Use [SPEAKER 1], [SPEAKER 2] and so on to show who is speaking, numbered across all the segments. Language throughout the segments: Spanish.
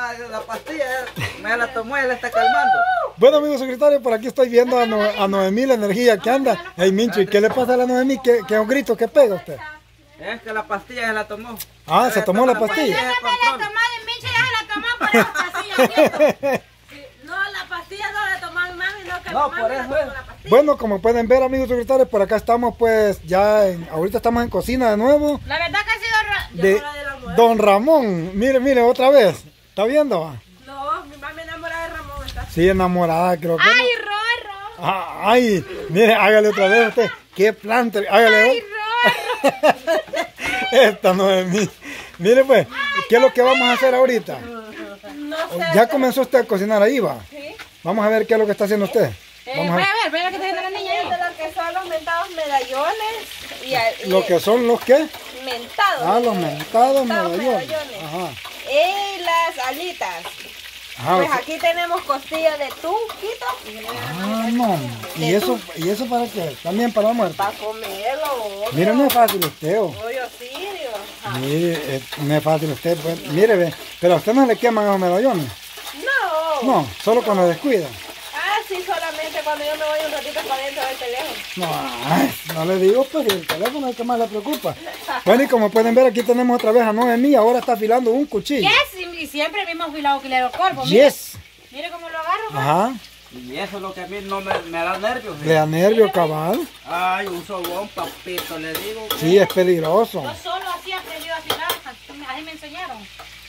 [SPEAKER 1] la pastilla, me la tomó, él está calmando.
[SPEAKER 2] Bueno, amigos secretarios, por aquí estoy viendo a Noemí la energía que anda. Hey, Mincho, ¿y qué le pasa a la Noemí? ¿Qué un grito que pega usted?
[SPEAKER 1] Es que la pastilla se la tomó.
[SPEAKER 2] Ah, se tomó la pastilla.
[SPEAKER 3] Yo no me la tomé, de Mincho ya se la tomó por la pastilla. No, la pastilla no la tomó mi mami, no que
[SPEAKER 1] No,
[SPEAKER 3] mi
[SPEAKER 1] por
[SPEAKER 3] mami
[SPEAKER 1] eso
[SPEAKER 3] la
[SPEAKER 1] es.
[SPEAKER 3] tomó la pastilla.
[SPEAKER 2] Bueno, como pueden ver, amigos secretarios, por acá estamos pues ya, ahorita estamos en cocina de nuevo.
[SPEAKER 3] La verdad que ha sido
[SPEAKER 2] De Don Ramón. Mire, otra vez. ¿Está viendo?
[SPEAKER 3] No, mi mami enamorada de Ramón está.
[SPEAKER 2] Sí, enamorada, creo que.
[SPEAKER 3] ¡Ay,
[SPEAKER 2] no.
[SPEAKER 3] Rorro!
[SPEAKER 2] Ay, mire, hágale otra vez usted. Qué planta, hágale.
[SPEAKER 3] ¡Ay, Rorro!
[SPEAKER 2] Esta no es mí. Mire pues, ¿qué es lo que vamos a hacer ahorita?
[SPEAKER 3] No sé.
[SPEAKER 2] Ya comenzó usted a cocinar ahí, va.
[SPEAKER 3] ¿Sí?
[SPEAKER 2] Vamos a ver qué es lo que está haciendo usted.
[SPEAKER 3] Voy a ver lo que está haciendo la niña ahí. Lo que son los mentados medallones y
[SPEAKER 2] Lo que son los que.
[SPEAKER 3] mentados.
[SPEAKER 2] Ah, los mentados
[SPEAKER 3] Mentados
[SPEAKER 2] medallones.
[SPEAKER 3] medallones.
[SPEAKER 2] Ajá.
[SPEAKER 3] Y las alitas.
[SPEAKER 2] Ajá,
[SPEAKER 3] Pues
[SPEAKER 2] o sea-
[SPEAKER 3] aquí tenemos costilla de tunquito.
[SPEAKER 2] Ah, no. ¿Y eso para qué? También para la muerte.
[SPEAKER 3] Para comerlo, obvio.
[SPEAKER 2] Mire, no es fácil usted, oh.
[SPEAKER 3] Obvio, sí, Dios. Ajá.
[SPEAKER 2] Mire, no es fácil usted, pues. Mire, ve. Pero a usted no le queman los medallones.
[SPEAKER 3] No.
[SPEAKER 2] No, solo cuando descuida.
[SPEAKER 3] Ah, sí, solamente cuando yo me voy un ratito para adentro del teléfono.
[SPEAKER 2] No, ay, no le digo, pues, y el teléfono es el que más le preocupa. Bueno, y como pueden ver, aquí tenemos otra vez a Noemí, ahora está afilando un cuchillo.
[SPEAKER 3] Yes, y siempre mismo afilado que le hago corvo. Mire,
[SPEAKER 2] Yes.
[SPEAKER 3] mire cómo lo agarro. pues.
[SPEAKER 2] Ajá.
[SPEAKER 1] Y eso es lo que a mí no me da nervios.
[SPEAKER 2] Le da nervio, cabal.
[SPEAKER 1] Ay, un sobón, papito, le digo.
[SPEAKER 2] Sí, es peligroso.
[SPEAKER 3] Yo solo así aprendí a afilar, así me enseñaron.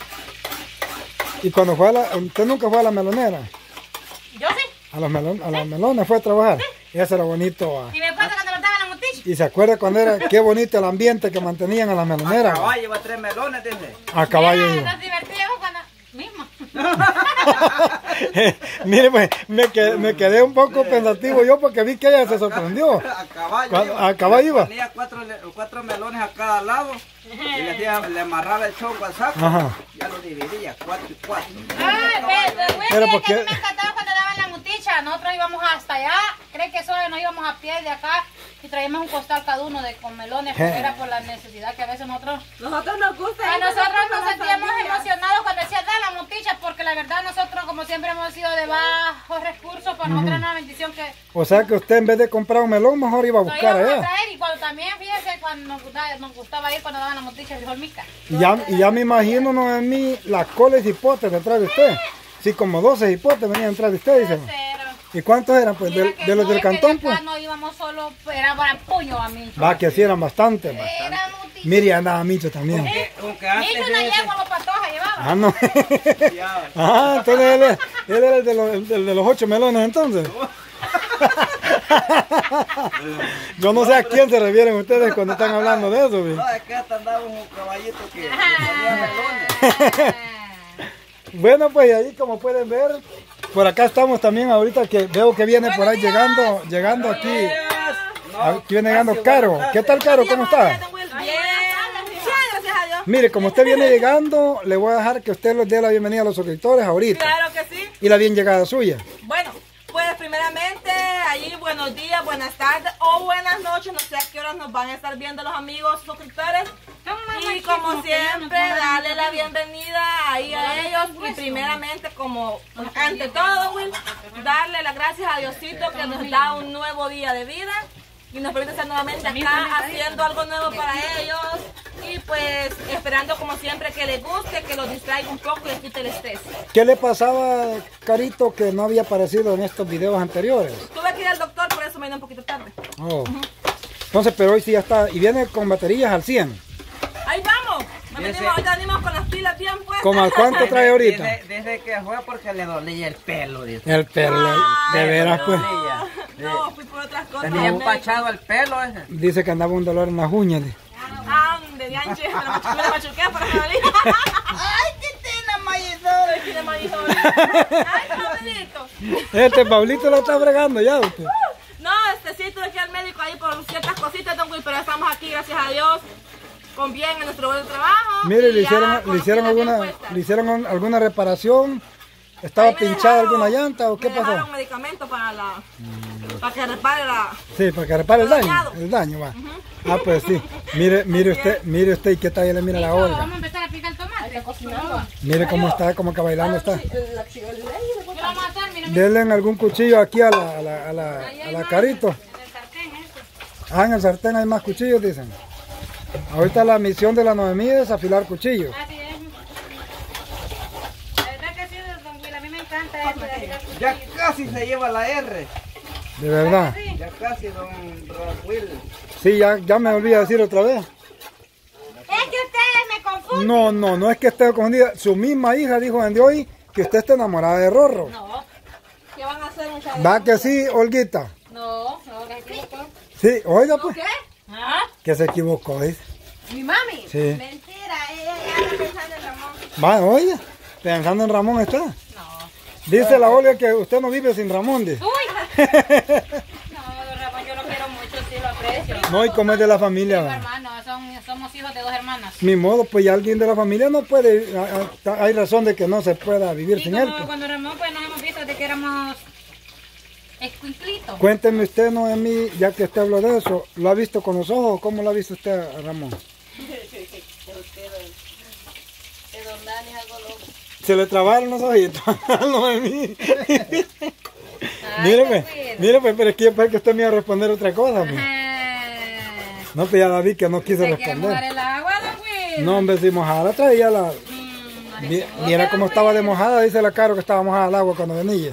[SPEAKER 2] Y cuando fue usted nunca fue a la melonera.
[SPEAKER 3] Yo sí.
[SPEAKER 2] A las melones fue a trabajar. Y eso era bonito.
[SPEAKER 3] Y me pasa cuando lo estaba en la motilla.
[SPEAKER 2] Y se acuerda cuando era, qué bonito el ambiente que mantenían a las meloneras.
[SPEAKER 1] Caballo, lleva 3 melones, dice.
[SPEAKER 2] A caballo.
[SPEAKER 3] Mira,
[SPEAKER 2] iba.
[SPEAKER 3] nos divertíamos cuando mismo.
[SPEAKER 2] Mire, pues, me quedé un poco pensativo yo porque vi que ella se sorprendió.
[SPEAKER 1] A caballo.
[SPEAKER 2] A caballo iba.
[SPEAKER 1] Ponía 4 melones a cada lado y le amarraba el chongo al saco.
[SPEAKER 2] Ajá.
[SPEAKER 1] Ya lo dividía, 4 y 4.
[SPEAKER 3] Ay,
[SPEAKER 2] Pero
[SPEAKER 3] ve,
[SPEAKER 2] porque-
[SPEAKER 3] que me encantaba cuando daban la muticha. Nosotros íbamos hasta allá, cree que solo nos íbamos a pie de acá y traíamos un costal cada uno de con melones, pero era por la necesidad que a veces nosotros
[SPEAKER 4] nos gusta.
[SPEAKER 3] a nosotros nos sentíamos emocionados cuando decía da la muticha, porque la verdad nosotros como siempre hemos sido de bajos recursos, para nosotros es una bendición que
[SPEAKER 2] O sea que usted en vez de comprar un melón, mejor iba a
[SPEAKER 3] nos
[SPEAKER 2] buscar
[SPEAKER 3] íbamos a
[SPEAKER 2] allá.
[SPEAKER 3] traer. Y cuando también, fíjense, cuando nos gustaba ir cuando daban la muticha de Jolmica.
[SPEAKER 2] Y ya me imagino, Noemí, las coles y hipotes detrás de usted. Sí, como 12 hipotes venían detrás de usted, dice. ¿Y cuántos eran? Pues
[SPEAKER 3] Mira
[SPEAKER 2] de
[SPEAKER 3] que
[SPEAKER 2] los
[SPEAKER 3] no,
[SPEAKER 2] del
[SPEAKER 3] es que
[SPEAKER 2] cantón,
[SPEAKER 3] de
[SPEAKER 2] pues.
[SPEAKER 3] acá no íbamos solo, era para puño a mí.
[SPEAKER 2] Va, que así eran bastantes. Va.
[SPEAKER 3] Era muticha.
[SPEAKER 2] Mire, ya andaba Micho también.
[SPEAKER 1] Aunque antes
[SPEAKER 3] Hizo una
[SPEAKER 1] fíjese,
[SPEAKER 3] yegua, los patojas llevaba.
[SPEAKER 2] Ah, no.
[SPEAKER 1] ya,
[SPEAKER 2] Ah, entonces él era el de los 8 melones, entonces. Yo no sé a quién se refieren ustedes cuando están hablando de eso. ¿sí?
[SPEAKER 1] no, es que hasta andaba un caballito que ponía melones.
[SPEAKER 2] Bueno, pues ahí como pueden ver, por acá estamos también ahorita que veo que viene por ahí llegando aquí. Aquí viene llegando Caro. ¿Qué tal, Caro? ¿Cómo está?
[SPEAKER 4] Bien, gracias a Dios.
[SPEAKER 2] Mire, como usted viene llegando, le voy a dejar que usted les dé la bienvenida a los suscriptores ahorita.
[SPEAKER 4] Claro que sí.
[SPEAKER 2] Y la bien llegada suya.
[SPEAKER 4] Bueno, pues primeramente, allí buenos días, buenas tardes o buenas noches. No sé a qué horas nos van a estar viendo los amigos suscriptores. Y como siempre, darle la bienvenida ahí a ellos. Y primeramente, como ante todo, Will, darle las gracias a Diosito que nos da un nuevo día de vida. Y nos permite estar nuevamente acá haciendo algo nuevo para ellos. Y pues esperando como siempre que les guste, que los distraiga un poco y les quite el estrés.
[SPEAKER 2] ¿Qué le pasaba, Carito, que no había aparecido en estos videos anteriores?
[SPEAKER 4] Tuve que ir al doctor, por eso me vine un poquito tarde.
[SPEAKER 2] Oh. Entonces, pero hoy sí ya está. Y viene con baterías al 100.
[SPEAKER 4] Ahí vamos. Ahorita venimos con las pilas bien puestas.
[SPEAKER 2] ¿Cómo a cuánto trae ahorita?
[SPEAKER 1] Desde que fue porque le dolía el pelo, dice.
[SPEAKER 2] El pelo, de veras, pues.
[SPEAKER 4] No, fui por otras cosas.
[SPEAKER 1] Tenía empachado el pelo ese.
[SPEAKER 2] Dice que andaba un dolor en las uñas.
[SPEAKER 4] Ah, de dianche, me la machuqué para que me dolía.
[SPEAKER 1] ¡Ay, qué tiene Marisol!
[SPEAKER 4] Tiene Marisol. Ay, Pablito.
[SPEAKER 2] Este Pablito lo está fregando ya, usted.
[SPEAKER 4] No, sí, tuve que ir al médico ahí por ciertas cositas, don Will, pero estamos aquí, gracias a Dios, con bien en nuestro buen trabajo.
[SPEAKER 2] Mire,
[SPEAKER 4] y
[SPEAKER 2] le
[SPEAKER 4] ya
[SPEAKER 2] hicieron,
[SPEAKER 4] con
[SPEAKER 2] le
[SPEAKER 4] las pilas bien
[SPEAKER 2] hicieron
[SPEAKER 4] puestas.
[SPEAKER 2] alguna reparación. ¿Estaba
[SPEAKER 4] Ahí me
[SPEAKER 2] pinchada
[SPEAKER 4] dejaron-
[SPEAKER 2] alguna llanta o qué
[SPEAKER 4] Me dejaron
[SPEAKER 2] pasó?
[SPEAKER 4] medicamento para que repare la...
[SPEAKER 2] Sí, para que repare el daño.
[SPEAKER 4] Dañado.
[SPEAKER 2] El daño, va. Ah, pues sí. Mire usted, y qué tal le mira la
[SPEAKER 3] Listo,
[SPEAKER 2] Olga.
[SPEAKER 3] vamos a empezar a picar el tomate. Está cocinando.
[SPEAKER 2] Mire cómo está, cómo que bailando está.
[SPEAKER 3] ¿Qué vamos a hacer? Miren,
[SPEAKER 2] Denle en algún cuchillo aquí a la carito.
[SPEAKER 3] en el sartén esto.
[SPEAKER 2] Ah, en el sartén hay más cuchillos, dicen. Ahorita la misión de la Noemí es afilar cuchillos.
[SPEAKER 3] Así es. La verdad que sí, don Will, a mí me encanta esto de afilar cuchillos.
[SPEAKER 1] Ya casi se lleva la R.
[SPEAKER 2] De verdad.
[SPEAKER 3] Sí.
[SPEAKER 1] Ya casi, don Will.
[SPEAKER 2] Sí, ya me olvidé decir otra vez.
[SPEAKER 3] Es que ustedes me confunden.
[SPEAKER 2] No es que esté confundida. Su misma hija dijo en de hoy que usted está enamorada de Rorro.
[SPEAKER 3] No,
[SPEAKER 4] ¿Qué van a hacer, muchachos?
[SPEAKER 2] ¿Va que sí, Olguita?
[SPEAKER 3] no, que se equivocó.
[SPEAKER 2] Sí, oiga pues.
[SPEAKER 4] ¿Qué?
[SPEAKER 3] ¿Ah?
[SPEAKER 2] Que se equivocó, dice.
[SPEAKER 4] ¿Mi mami?
[SPEAKER 2] Sí.
[SPEAKER 4] Mentira, ella ya está pensando en Ramón.
[SPEAKER 2] Va, oye, pensando en Ramón está.
[SPEAKER 3] No.
[SPEAKER 2] Dice la Olga que usted no vive sin Ramón, dice.
[SPEAKER 3] Uy. No, don Ramón, yo lo quiero mucho, sí lo aprecio.
[SPEAKER 2] No, y como es de la familia.
[SPEAKER 3] Mi
[SPEAKER 2] va.
[SPEAKER 3] hermano, somos hijos de dos hermanas.
[SPEAKER 2] Ni modo, pues ya alguien de la familia no puede, hay razón de que no se pueda vivir
[SPEAKER 3] Y
[SPEAKER 2] sin
[SPEAKER 3] como
[SPEAKER 2] él. Pues.
[SPEAKER 3] cuando Ramón, pues nos hemos visto desde que éramos escuinclitos.
[SPEAKER 2] Cuénteme usted, Noemí, ya que usted habló de eso, ¿lo ha visto con los ojos? ¿Cómo lo ha visto usted a Ramón?
[SPEAKER 4] De don Dani es algo loco.
[SPEAKER 2] Se le trabaron los ojitos a Noemí.
[SPEAKER 3] Ay,
[SPEAKER 2] Míreme,
[SPEAKER 3] qué
[SPEAKER 2] míreme, pero es que yo pensé que usted me iba a responder otra cosa. Pues. No, pues ya la vi que no quiso
[SPEAKER 3] ¿Se quiere mojar
[SPEAKER 2] responder.
[SPEAKER 3] el agua, don Will?
[SPEAKER 2] No, hombre, si mojada traía la... Mira cómo estaba de mojada, dice la Caro que estaba mojada el agua cuando venía.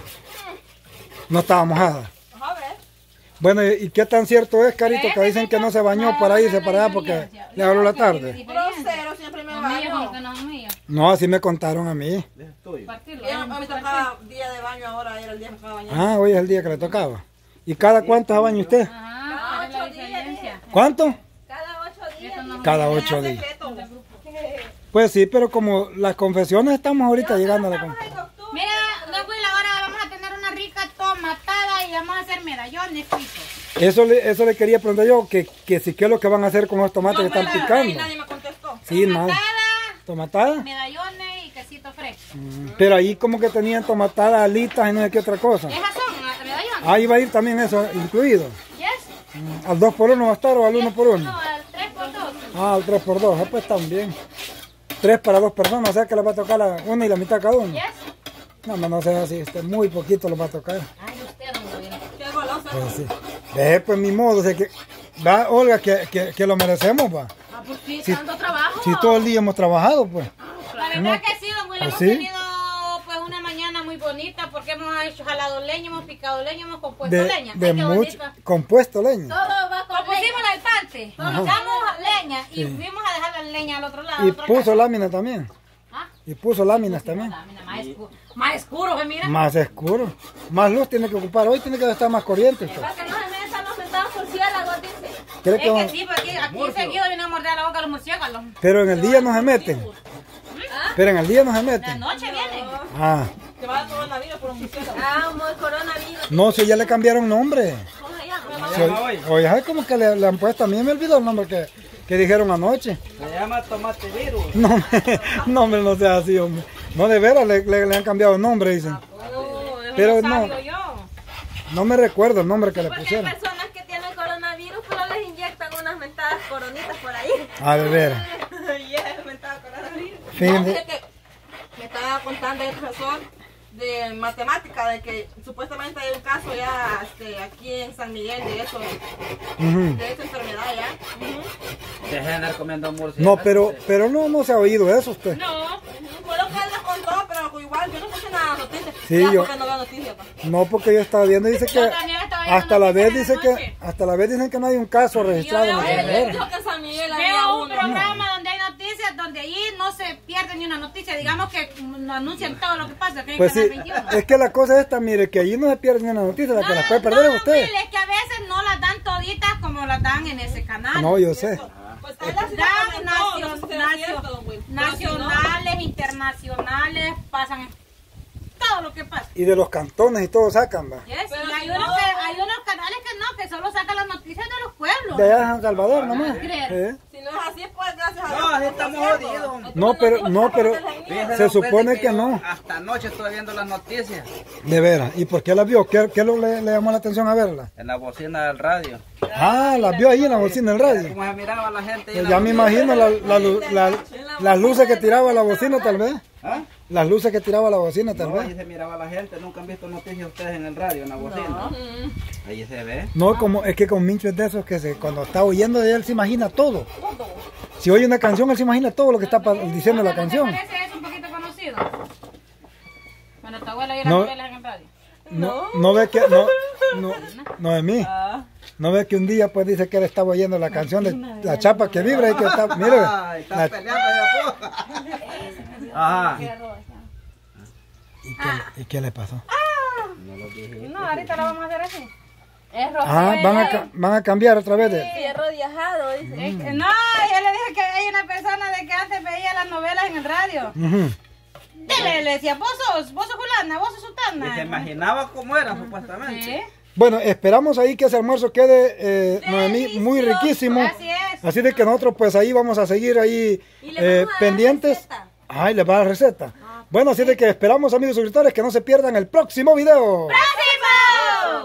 [SPEAKER 2] No estaba mojada.
[SPEAKER 4] A ver.
[SPEAKER 2] Bueno, ¿y qué tan cierto es, Carito, que dicen que no se bañó para irse para allá porque le habló la tarde?
[SPEAKER 4] Grosero, siempre me
[SPEAKER 3] Los míos como
[SPEAKER 4] baño.
[SPEAKER 3] que no son míos.
[SPEAKER 2] No, así me contaron a mí.
[SPEAKER 1] Es tuyo.
[SPEAKER 3] Partirlo.
[SPEAKER 4] Y a mí me tocaba día de baño ahora, era el día que me tocaba bañar.
[SPEAKER 2] Ah, hoy es el día que le tocaba. ¿Y cada cuánto se baña usted?
[SPEAKER 3] Ajá, esa es la diferencia.
[SPEAKER 2] ¿Cuánto?
[SPEAKER 4] Cada 8 días.
[SPEAKER 3] Eso no es
[SPEAKER 2] Cada
[SPEAKER 3] un
[SPEAKER 2] 8 días.
[SPEAKER 4] Secreto.
[SPEAKER 2] Pues sí, pero como las confesiones estamos ahorita llegando a la confesión.
[SPEAKER 3] Mira, don Will, ahora vamos a tener una rica tomatada y vamos a hacer medallones fritos.
[SPEAKER 2] Eso le quería preguntar yo, que si qué es lo que van a hacer con los tomates que están
[SPEAKER 4] Y
[SPEAKER 2] picando.
[SPEAKER 4] nadie me contestó.
[SPEAKER 2] Sí, nada.
[SPEAKER 3] Tomatada,
[SPEAKER 2] ¿Tomatada?
[SPEAKER 3] medallones y quesito fresco.
[SPEAKER 2] Pero ahí como que tenían tomatadas, alitas y no sé qué otra cosa.
[SPEAKER 3] Esas son las medallones.
[SPEAKER 2] Ahí va a ir también eso incluido.
[SPEAKER 3] Yes.
[SPEAKER 2] ¿Al 2x1 va a estar o al 1x1?
[SPEAKER 3] No, al 3x2.
[SPEAKER 2] Ah, al 3x2, pues también. 3 para 2 personas, o sea que les va a tocar la una y la mitad cada uno.
[SPEAKER 3] Yes.
[SPEAKER 2] No sé así, muy poquito los va a tocar.
[SPEAKER 3] Ay, usted no lo
[SPEAKER 4] Qué golosa.
[SPEAKER 2] Pues sí. Pues mi modo, o sea que, va, Olga, que lo merecemos, va.
[SPEAKER 3] Ah, pues sí,
[SPEAKER 2] Sí.
[SPEAKER 3] tanto trabajo.
[SPEAKER 2] Si todo el día hemos trabajado, pues.
[SPEAKER 3] La verdad que sí, don Will,
[SPEAKER 2] ¿Ah,
[SPEAKER 3] hemos
[SPEAKER 2] sí?
[SPEAKER 3] tenido pues una mañana muy bonita porque hemos hecho jalado leña, hemos picado leña, hemos compuesto leña.
[SPEAKER 2] De
[SPEAKER 3] Ay, qué
[SPEAKER 2] mucho,
[SPEAKER 3] bonito.
[SPEAKER 2] compuesto leña.
[SPEAKER 3] Todo va con pusimos el parte, picamos leña y
[SPEAKER 2] Sí.
[SPEAKER 3] fuimos a dejar la leña al otro lado.
[SPEAKER 2] Y
[SPEAKER 3] a otra
[SPEAKER 2] puso
[SPEAKER 3] casa.
[SPEAKER 2] lámina también.
[SPEAKER 3] ¿Ah?
[SPEAKER 2] Y puso láminas también.
[SPEAKER 3] Lámina más oscuro, mira.
[SPEAKER 2] Más oscuro. Más luz tiene que ocupar. Hoy tiene que estar más corriente. Pues.
[SPEAKER 4] Para que no se metan los sentados murciélagos, dice.
[SPEAKER 2] ¿Cree
[SPEAKER 3] Es
[SPEAKER 2] que
[SPEAKER 3] que sí, porque aquí seguido vienen a morder la boca a los murciélagos.
[SPEAKER 2] Pero en el día no se meten. Pero en el día no se
[SPEAKER 3] La
[SPEAKER 2] meten.
[SPEAKER 3] noche vienen.
[SPEAKER 2] Ah,
[SPEAKER 4] Que va a coronavirus por un murciélago.
[SPEAKER 5] Ah, un coronavirus.
[SPEAKER 2] no, si ya le cambiaron nombre.
[SPEAKER 4] ¿Cómo se llama?
[SPEAKER 2] Si hoy, oye, ¿sabes cómo que le han puesto? A mí me olvidó el nombre que dijeron anoche.
[SPEAKER 1] Se llama tomate virus.
[SPEAKER 2] No, no, hombre, no sea así, hombre. No, de veras le han cambiado el nombre, dicen. Pero no,
[SPEAKER 3] Sabio yo.
[SPEAKER 2] no me recuerdo el nombre que le
[SPEAKER 5] Porque hay
[SPEAKER 2] pusieron.
[SPEAKER 5] personas que tienen coronavirus, pero les inyectan unas mentadas coronitas por ahí.
[SPEAKER 2] A de veras.
[SPEAKER 5] Yeah, mentada coronavirus.
[SPEAKER 2] Fin
[SPEAKER 4] No,
[SPEAKER 2] de-
[SPEAKER 4] fíjate que me estaba contando el profesor de matemática de que supuestamente hay un caso ya aquí en San Miguel de eso,
[SPEAKER 2] Ujú.
[SPEAKER 4] de esta enfermedad ya.
[SPEAKER 1] Deja de andar comiendo murciélagos.
[SPEAKER 2] No, pero no se ha oído eso usted.
[SPEAKER 3] No.
[SPEAKER 4] Fue lo que él les contó, pero igual yo no escuché nada de noticias.
[SPEAKER 2] Sí,
[SPEAKER 4] Ya,
[SPEAKER 2] yo-
[SPEAKER 4] porque no veo noticias. Pa.
[SPEAKER 2] No, porque yo estaba viendo, dice que
[SPEAKER 3] Yo también estaba viendo
[SPEAKER 2] hasta la vez
[SPEAKER 3] noticias
[SPEAKER 2] dice
[SPEAKER 3] en la
[SPEAKER 2] que
[SPEAKER 3] noche.
[SPEAKER 2] hasta la vez dicen que no hay un caso registrado en El
[SPEAKER 3] Yo-
[SPEAKER 4] Él
[SPEAKER 2] Salvador.
[SPEAKER 4] dijo que en San Miguel había
[SPEAKER 3] Veo un
[SPEAKER 4] uno.
[SPEAKER 3] programa donde hay noticias, donde allí no se pierde ni una noticia. Digamos que anuncian todo lo que pasa. Que hay
[SPEAKER 2] Pues sí,
[SPEAKER 3] Canal 21.
[SPEAKER 2] es que la cosa es esta, mire, que allí no se pierde ni una noticia, la que la puede perder es usted.
[SPEAKER 3] Will, es que a veces no las dan toditas como las dan en ese canal.
[SPEAKER 2] No, yo sé.
[SPEAKER 4] Pues él así
[SPEAKER 3] Dan
[SPEAKER 4] lo comentó, no sé si será cierto, don Will. Pero si no,
[SPEAKER 3] nacionales, internacionales, pasan todo lo que pasa.
[SPEAKER 2] Y de los cantones y todo sacan, va.
[SPEAKER 3] Yes,
[SPEAKER 4] Pero
[SPEAKER 3] y hay
[SPEAKER 4] si
[SPEAKER 3] unos,
[SPEAKER 4] no-
[SPEAKER 3] hay unos canales que no, que solo sacan las noticias de los pueblos.
[SPEAKER 2] De allá de San Salvador nomás.
[SPEAKER 3] creer.
[SPEAKER 2] ¿Eh?
[SPEAKER 4] Si no es así, pues gracias a Dios.
[SPEAKER 1] No, así
[SPEAKER 4] pues,
[SPEAKER 1] estamos
[SPEAKER 4] es cierto.
[SPEAKER 1] jodidos.
[SPEAKER 2] No, pero
[SPEAKER 1] Fíjese,
[SPEAKER 2] Se
[SPEAKER 1] don
[SPEAKER 2] supone
[SPEAKER 1] Freddy,
[SPEAKER 2] que
[SPEAKER 1] yo
[SPEAKER 2] no.
[SPEAKER 1] Hasta anoche estuve viendo las noticias
[SPEAKER 2] De veras. ¿Y por qué las vio? ¿Qué le llamó la atención a verla?
[SPEAKER 1] en la bocina del radio.
[SPEAKER 2] Ah, las vio ahí en la bocina del radio.
[SPEAKER 1] ¿Cómo se miraba la gente? ahí en
[SPEAKER 2] Pues
[SPEAKER 1] la
[SPEAKER 2] ya me
[SPEAKER 1] bocina?
[SPEAKER 2] imagino las luces que tiraba la bocina tal vez.
[SPEAKER 1] ¿Ah?
[SPEAKER 2] Las luces que tiraba la bocina tal
[SPEAKER 1] No, ahí
[SPEAKER 2] vez.
[SPEAKER 1] se miraba la gente. Nunca han visto noticias ustedes en el radio, en la bocina. Ahí se ve.
[SPEAKER 2] No, es que con Mincho es de esos que cuando está oyendo de él se imagina todo. Si oye una canción, él se imagina todo lo que está diciendo la canción.
[SPEAKER 3] ¿Te parece eso un poquito conocido? Cuando tu abuela oye las
[SPEAKER 2] No.
[SPEAKER 3] novelas en el radio.
[SPEAKER 2] No ve que, no de mí. No ve que un día pues dice que él estaba oyendo la canción de la chapa que vibra y que está, mire,
[SPEAKER 1] Ay, está peleando de Ajá.
[SPEAKER 2] ¿y qué le pasó?
[SPEAKER 3] No, ahorita la vamos a hacer así. Es
[SPEAKER 2] Ah, van a cambiar otra vez de...
[SPEAKER 5] Fierro viajado, dice.
[SPEAKER 3] No, yo le dije que hay una persona de que antes veía las novelas en el radio.
[SPEAKER 2] Ujú.
[SPEAKER 3] Le decía, vos sos fulana, vos sos
[SPEAKER 1] Y
[SPEAKER 3] sutana.
[SPEAKER 1] se imaginaba cómo era, supuestamente.
[SPEAKER 3] Sí,
[SPEAKER 2] Bueno, esperamos ahí que ese almuerzo quede, Noemí, muy riquísimo.
[SPEAKER 3] así es.
[SPEAKER 2] Así de que nosotros pues ahí vamos a seguir ahí
[SPEAKER 5] Y le vamos a dar
[SPEAKER 2] pendientes.
[SPEAKER 5] receta.
[SPEAKER 2] Ay, les va la receta. Bueno, así de que esperamos, amigos suscriptores, que no se pierdan el próximo video.
[SPEAKER 3] ¡Gracias!